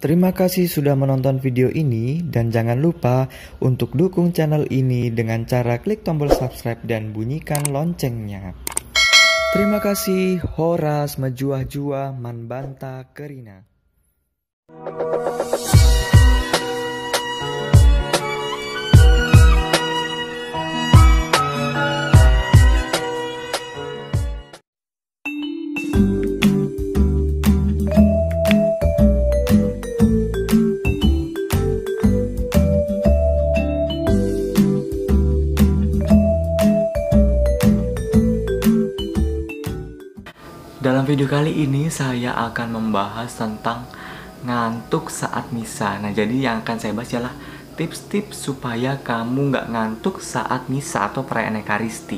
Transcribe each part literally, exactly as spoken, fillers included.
Terima kasih sudah menonton video ini dan jangan lupa untuk dukung channel ini dengan cara klik tombol subscribe dan bunyikan loncengnya. Terima kasih. Horas mejuah-juah manbanta kerina. Dalam video kali ini saya akan membahas tentang ngantuk saat misa. Nah, jadi yang akan saya bahas adalah tips-tips supaya kamu nggak ngantuk saat misa atau perayaan Ekaristi.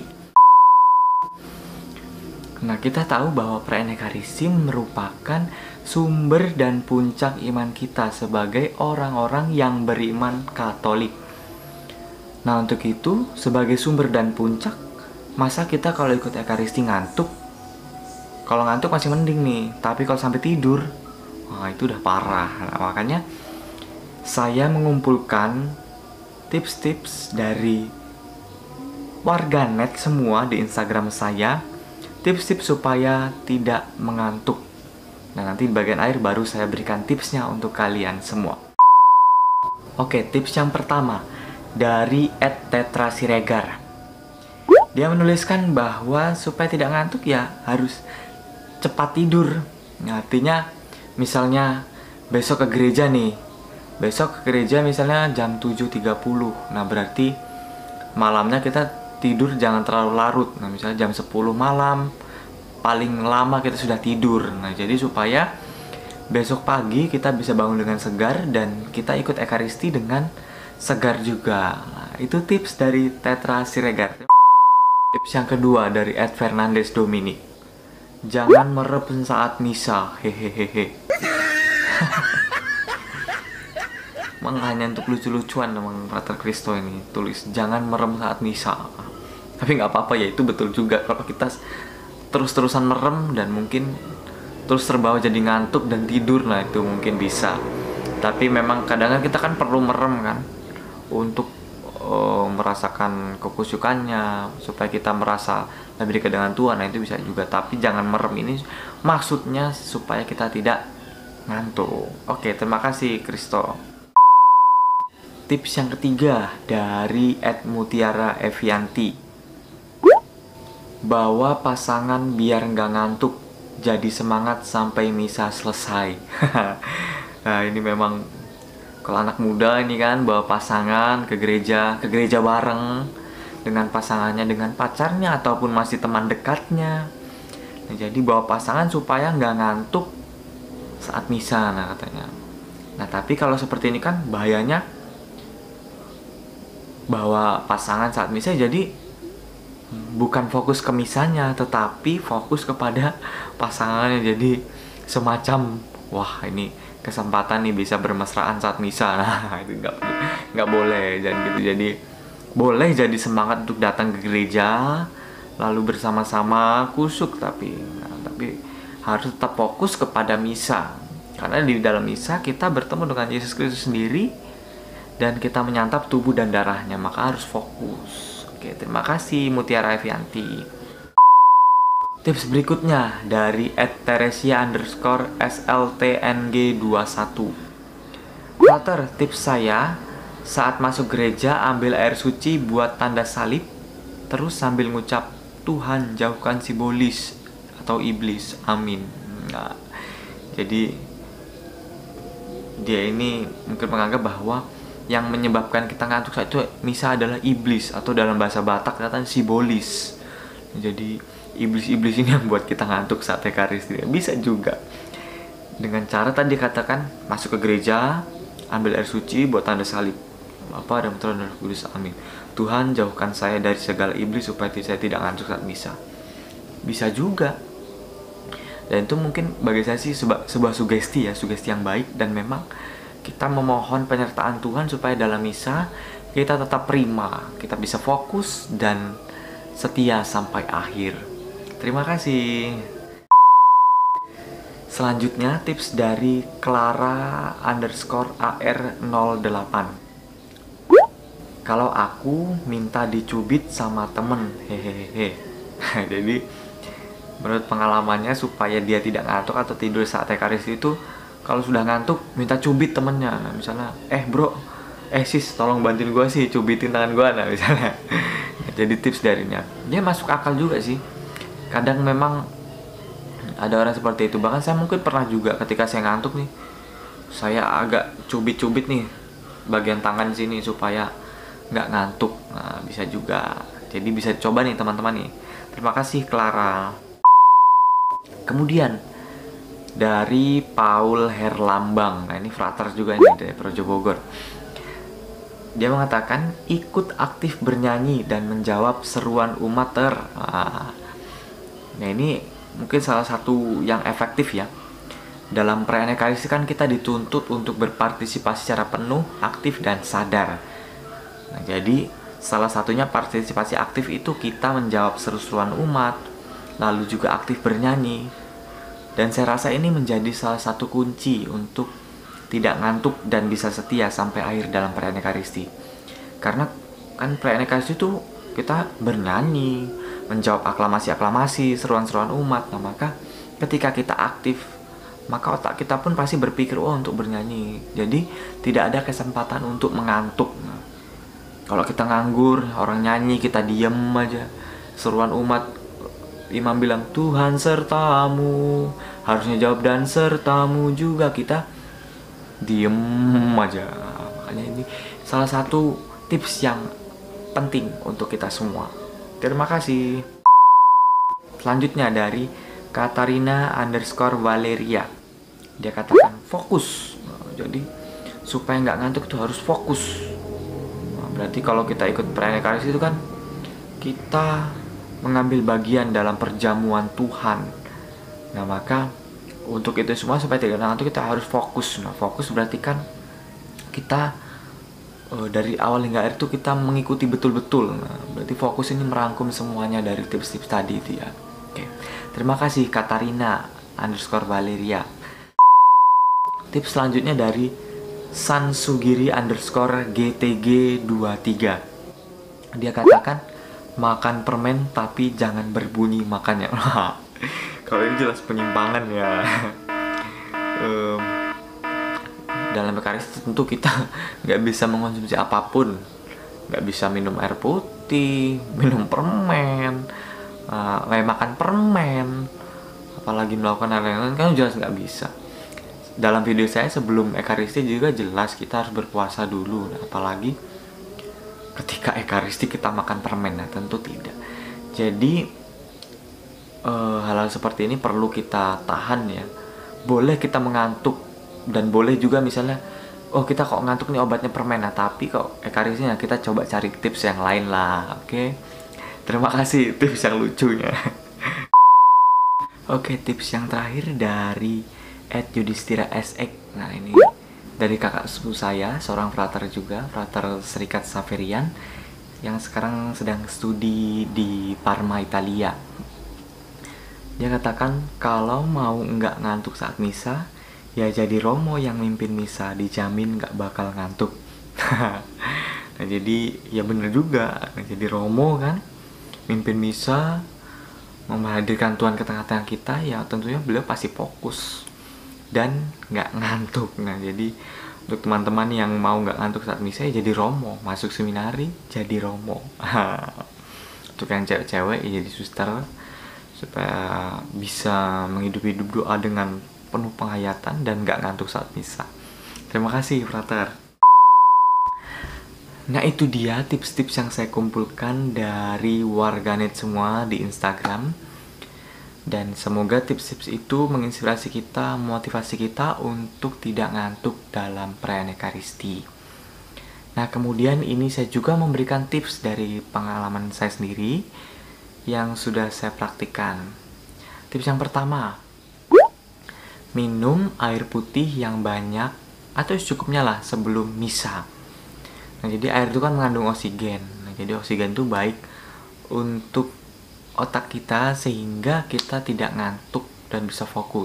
Nah, kita tahu bahwa perayaan Ekaristi merupakan sumber dan puncak iman kita sebagai orang-orang yang beriman Katolik. Nah, untuk itu, sebagai sumber dan puncak, masa kita kalau ikut Ekaristi ngantuk? Kalau ngantuk masih mending nih, tapi kalau sampai tidur, wah itu udah parah. Nah, makanya saya mengumpulkan tips-tips dari warganet semua di Instagram saya, tips-tips supaya tidak mengantuk. Nah, nanti di bagian akhir baru saya berikan tipsnya untuk kalian semua. Oke, tips yang pertama dari et tetra siregar. Dia menuliskan bahwa supaya tidak ngantuk ya harus cepat tidur. Nah, artinya misalnya besok ke gereja nih. Besok ke gereja misalnya jam tujuh tiga puluh. Nah, berarti malamnya kita tidur jangan terlalu larut. Nah, misalnya jam sepuluh malam paling lama kita sudah tidur. Nah, jadi supaya besok pagi kita bisa bangun dengan segar dan kita ikut Ekaristi dengan segar juga. Nah, itu tips dari Tetra Siregar. Tips yang kedua dari Ed Fernandez Dominic. Jangan merem saat misa, hehehehe. Emang hanya untuk lucu-lucuan memang Frater Christo ini tulis jangan merem saat misa. Tapi nggak apa-apa ya, itu betul juga. Kalau kita terus-terusan merem dan mungkin terus terbawa jadi ngantuk dan tidur, nah itu mungkin bisa. Tapi memang kadang-kadang kita kan perlu merem kan untuk uh, merasakan kekusyukannya, supaya kita merasa lebih dekat dengan Tuhan. Nah, itu bisa juga, tapi jangan merem ini maksudnya supaya kita tidak ngantuk. Oke, terima kasih Kristo. Tips yang ketiga dari Ed Mutiara Evianti. Bawa pasangan biar nggak ngantuk, jadi semangat sampai misa selesai. Nah, ini memang kalau anak muda ini kan bawa pasangan ke gereja, ke gereja bareng dengan pasangannya, dengan pacarnya, ataupun masih teman dekatnya. Nah, jadi bawa pasangan supaya nggak ngantuk saat misa, nah katanya. Nah, tapi kalau seperti ini kan bahayanya bawa pasangan saat misa, jadi bukan fokus ke misanya, tetapi fokus kepada pasangannya. Jadi semacam, wah ini kesempatan nih bisa bermesraan saat misa. Nah, itu nggak nggak boleh, jangan gitu. Jadi boleh jadi semangat untuk datang ke gereja, lalu bersama-sama kusyuk, tapi nah, tapi harus tetap fokus kepada misa. Karena di dalam misa kita bertemu dengan Yesus Kristus sendiri dan kita menyantap tubuh dan darahnya, maka harus fokus. Oke, terima kasih Mutiara Evianti. Tips berikutnya dari et teresia underscore sltng dua puluh satu. Frater, tips saya saat masuk gereja ambil air suci buat tanda salib, terus sambil ngucap Tuhan jauhkan si bolis atau iblis, amin. Nah, jadi dia ini mungkin menganggap bahwa yang menyebabkan kita ngantuk saat itu misa adalah iblis, atau dalam bahasa Batak katanya si bolis. Jadi iblis-iblis ini yang buat kita ngantuk saat Ekaristi. Bisa juga dengan cara tadi katakan masuk ke gereja, ambil air suci buat tanda salib, Bapa dan Putra dan Roh Kudus, amin. Tuhan jauhkan saya dari segala iblis supaya saya tidak ngantuk saat misa. Bisa juga. Dan itu mungkin bagi saya sih sebuah, sebuah sugesti ya, sugesti yang baik. Dan memang kita memohon penyertaan Tuhan supaya dalam misa kita tetap prima, kita bisa fokus dan setia sampai akhir. Terima kasih. Selanjutnya tips dari Clara underscore A R nol delapan. Kalau aku minta dicubit sama temen, hehehe. Jadi menurut pengalamannya supaya dia tidak ngantuk atau tidur saat Ekaristi itu, kalau sudah ngantuk minta cubit temennya. Nah, misalnya, eh bro, eh sis tolong bantuin gue sih cubitin tangan gue, nah misalnya. Jadi tips darinya, dia masuk akal juga sih. Kadang memang ada orang seperti itu. Bahkan saya mungkin pernah juga ketika saya ngantuk nih, saya agak cubit-cubit nih bagian tangan sini supaya nggak ngantuk. Nah bisa juga, jadi bisa coba nih teman-teman nih. Terima kasih Clara. Kemudian dari Paul Herlambang, nah ini frater juga nih dari Projo Bogor. Dia mengatakan ikut aktif bernyanyi dan menjawab seruan umat ter. Nah, nah ini mungkin salah satu yang efektif ya. Dalam perayaan Ekaristi kan kita dituntut untuk berpartisipasi secara penuh, aktif dan sadar. Nah, jadi salah satunya partisipasi aktif itu kita menjawab seru-seruan umat, lalu juga aktif bernyanyi. Dan saya rasa ini menjadi salah satu kunci untuk tidak ngantuk dan bisa setia sampai akhir dalam perayaan Ekaristi. Karena kan perayaan Ekaristi itu kita bernyanyi, menjawab aklamasi-aklamasi, seruan-seruan umat. Nah, maka ketika kita aktif, maka otak kita pun pasti berpikir, oh untuk bernyanyi. Jadi tidak ada kesempatan untuk mengantuk. Nah, kalau kita nganggur, orang nyanyi, kita diem aja. Seruan umat, imam bilang Tuhan sertamu, harusnya jawab dan sertamu juga, kita diem aja. Makanya ini salah satu tips yang penting untuk kita semua. Terima kasih. Selanjutnya dari Katarina underscore Valeria. Dia katakan fokus. Jadi supaya nggak ngantuk itu harus fokus. Berarti kalau kita ikut perayaan Ekaristi itu kan kita mengambil bagian dalam perjamuan Tuhan. Nah maka untuk itu semua supaya tidak ngantuk kita harus fokus. Nah fokus berarti kan kita e, dari awal hingga akhir itu kita mengikuti betul-betul. Nah, berarti fokus ini merangkum semuanya dari tips-tips tadi itu ya. Oke, terima kasih Katarina underscore Valeria. Tips selanjutnya dari Sansugiri underscore G T G dua tiga. Dia katakan makan permen tapi jangan berbunyi makannya. Kalau ini jelas penyimpangan ya. um, dalam Ekaristi tentu kita nggak bisa mengonsumsi apapun, nggak bisa minum air putih, minum permen, uh, kayak makan permen, apalagi melakukan hal lain kan jelas nggak bisa. Dalam video saya sebelum Ekaristi juga jelas kita harus berpuasa dulu. Nah, apalagi ketika Ekaristi kita makan permen, nah tentu tidak. Jadi uh, hal-hal seperti ini perlu kita tahan ya. Boleh kita mengantuk dan boleh juga misalnya, oh kita kok ngantuk nih obatnya permen, nah tapi kok Ekaristinya kita coba cari tips yang lain lah. Oke, okay? Terima kasih tips yang lucunya. Oke, okay, tips yang terakhir dari at Yudhistira S X. Nah ini dari kakak sepupu saya, seorang frater juga, frater Serikat Xaverian yang sekarang sedang studi di Parma, Italia. Dia katakan kalau mau nggak ngantuk saat misa, ya jadi romo yang mimpin misa, dijamin nggak bakal ngantuk. Nah jadi ya bener juga, nah, jadi romo kan, mimpin misa, menghadirkan Tuhan ke tengah-tengah kita, ya tentunya beliau pasti fokus dan nggak ngantuk. Nah jadi untuk teman-teman yang mau nggak ngantuk saat misa ya jadi romo, masuk seminari jadi romo. Untuk yang cewek-cewek ya jadi suster supaya bisa menghidup-hidup doa dengan penuh penghayatan dan nggak ngantuk saat misa. Terima kasih frater. Nah itu dia tips-tips yang saya kumpulkan dari warganet semua di Instagram. Dan semoga tips-tips itu menginspirasi kita, memotivasi kita untuk tidak ngantuk dalam perayaan Ekaristi. Nah kemudian ini saya juga memberikan tips dari pengalaman saya sendiri yang sudah saya praktikkan. Tips yang pertama, minum air putih yang banyak atau secukupnya lah sebelum misa. Nah jadi air itu kan mengandung oksigen. Nah jadi oksigen itu baik untuk otak kita sehingga kita tidak ngantuk dan bisa fokus.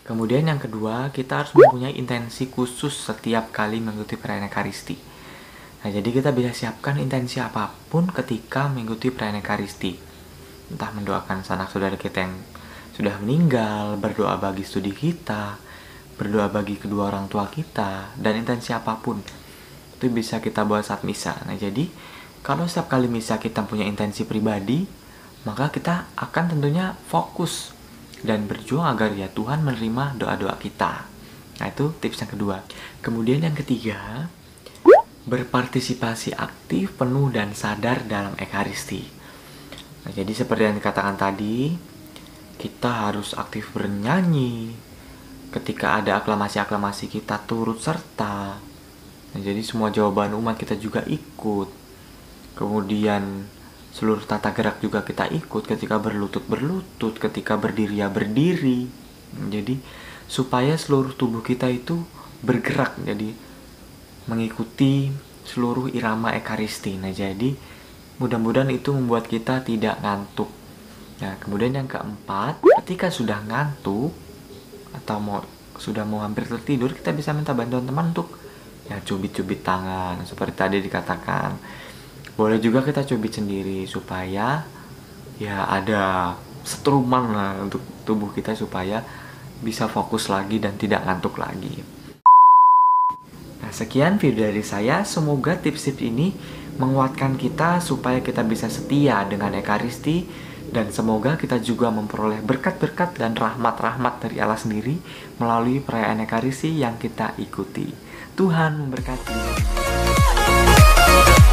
Kemudian yang kedua, kita harus mempunyai intensi khusus setiap kali mengikuti perayaan Ekaristi. Nah, jadi kita bisa siapkan intensi apapun ketika mengikuti perayaan Ekaristi. Entah mendoakan sanak saudara kita yang sudah meninggal, berdoa bagi studi kita, berdoa bagi kedua orang tua kita, dan intensi apapun. Itu bisa kita buat saat misa. Nah, jadi kalau setiap kali misa kita punya intensi pribadi, maka kita akan tentunya fokus dan berjuang agar ya Tuhan menerima doa-doa kita. Nah, itu tips yang kedua. Kemudian yang ketiga, berpartisipasi aktif, penuh, dan sadar dalam Ekaristi. Nah, jadi seperti yang dikatakan tadi, kita harus aktif bernyanyi. Ketika ada aklamasi-aklamasi kita turut serta. Nah, jadi semua jawaban umat kita juga ikut. Kemudian seluruh tata gerak juga kita ikut, ketika berlutut berlutut, ketika berdiri ya berdiri. Jadi supaya seluruh tubuh kita itu bergerak, jadi mengikuti seluruh irama Ekaristi. Nah, jadi mudah-mudahan itu membuat kita tidak ngantuk. Nah, kemudian yang keempat, ketika sudah ngantuk atau mau sudah mau hampir tertidur, kita bisa minta bantuan teman untuk ya cubit-cubit tangan seperti tadi dikatakan. Boleh juga kita cubit sendiri supaya ya ada setruman lah untuk tubuh kita supaya bisa fokus lagi dan tidak ngantuk lagi. Nah, sekian video dari saya. Semoga tips-tips ini menguatkan kita supaya kita bisa setia dengan Ekaristi, dan semoga kita juga memperoleh berkat-berkat dan rahmat-rahmat dari Allah sendiri melalui perayaan Ekaristi yang kita ikuti. Tuhan memberkati.